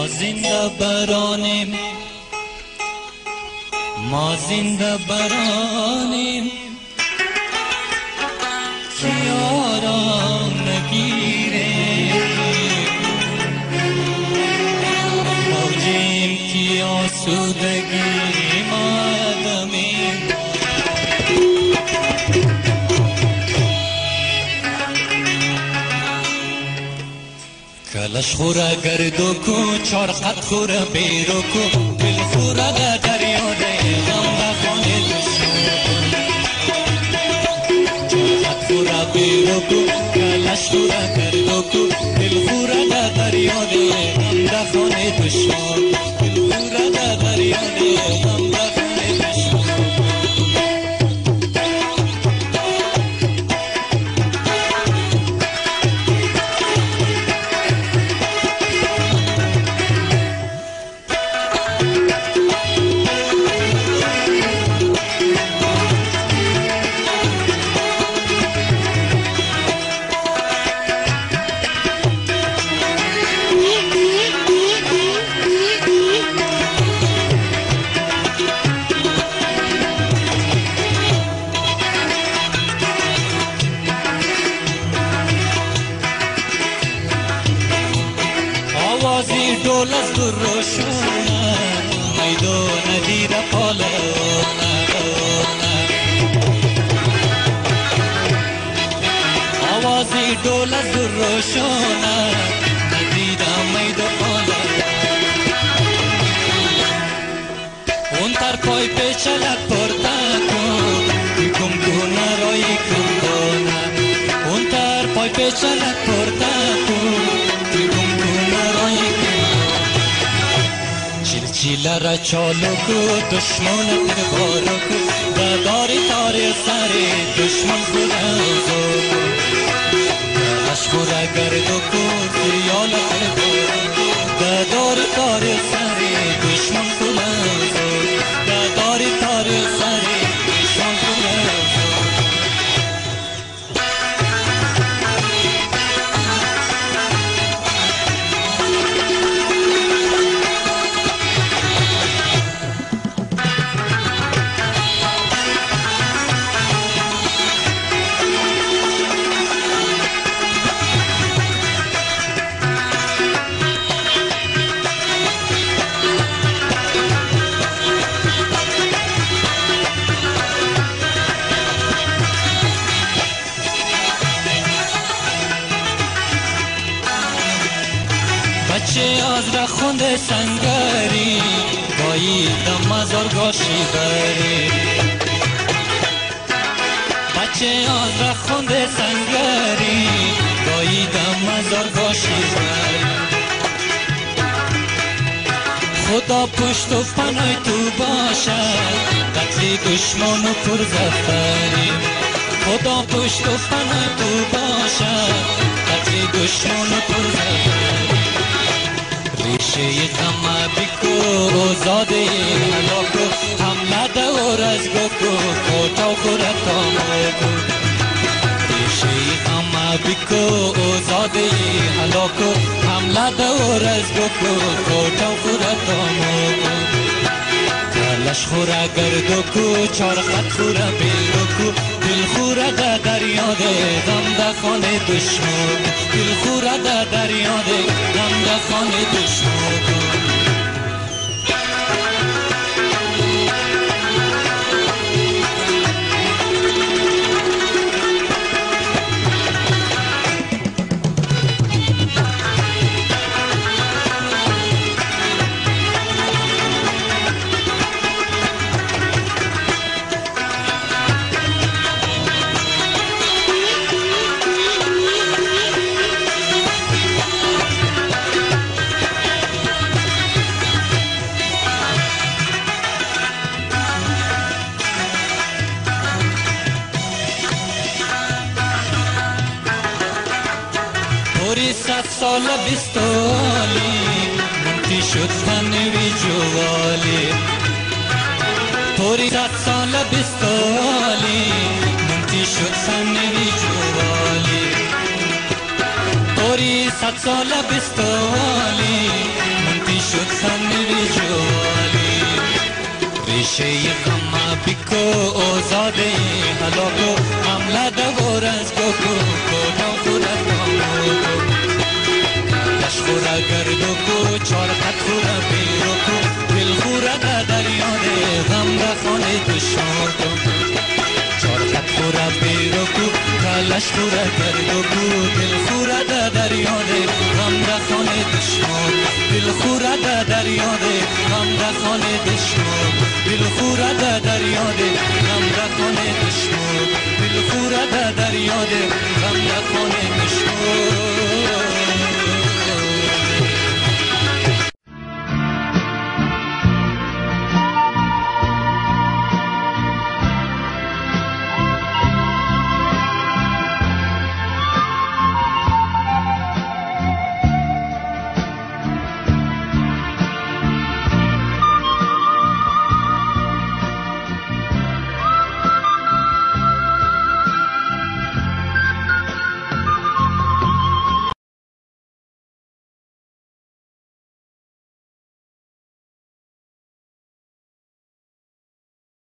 ما زنده برانیم، ما زنده برانیم که آرام نگیریم، موجیم که آسودگی مادمیم. کلش خوره گردو کو چارقت خوره بیرو کو دل خوره در دریا ده غم بخانه دشمن چارقت خوره بیرو کو کلش خوره گردو کو دل خوره در دریا ده غم بخانه دشمن دل خوره در دریا ده غم بخانه دشمن. آوازی دول از دور روشونه میدون دیر پالونه، آوازی دول از دور روشونه ندیدم میدون پالونه. اون تر پای پیچلک پرده کن گم کنه رای کندانه، اون تر پای پیچلک پرده کن چیله را چالو کو دشمن پر بارو کو داری تاری سری دشمن خورا زور کلش خورا گردو کو خیال پر بارو کو داری تاری سری دشمن خورا زور داری تاری سری دشمن خورا زور. بچه از را خونده سنگری گایی دم مزار گاشی بری، بچه از را خونده سنگری گایی دم مزار گاشی بری. خدا پشت و پناه تو باشد قتل دشمن و پر زفری، خدا پشت و پناه تو باشد قتل دشمن و پر زفری. ریشه غم بیکو زاده هلاکو حمله دور از گوکو کوتا و خورتامو ریشه غم بیکو زاده هلاکو حمله دور از گوکو کوتا و خورتامو کلش خوره گردو کو چارقت خوره بیرو کو دل خوره در دریا ده غم در خانه دشمن دل خوره در دریا ده غم در خانه دشمن. پوری 100 سال بیستالی منتی شد تنوی جوالی، پوری 100 سال بیستالی منتی شد تنوی جوالی، پوری 100 سال بیستالی منتی شد سنری جوالی ریشه غم بیکو آزاده هلاکو حمله دور از گوکو کدا خورا کاموکو کلش خورا گردو کو چارقت خورا بیرو کو دل خورا دا دریانه غم دا خانه دشمن کو چارقت خورا بیرو کو کلش خورا گردو کو دل خورا دا دریانه غم دا خانه دشمن دل خورا دا دریانه غم دا خانه دشمن دل خورا دا دریانه غم دا خانه دشمن دل خورا دا دریانه غم دا خانه دشمن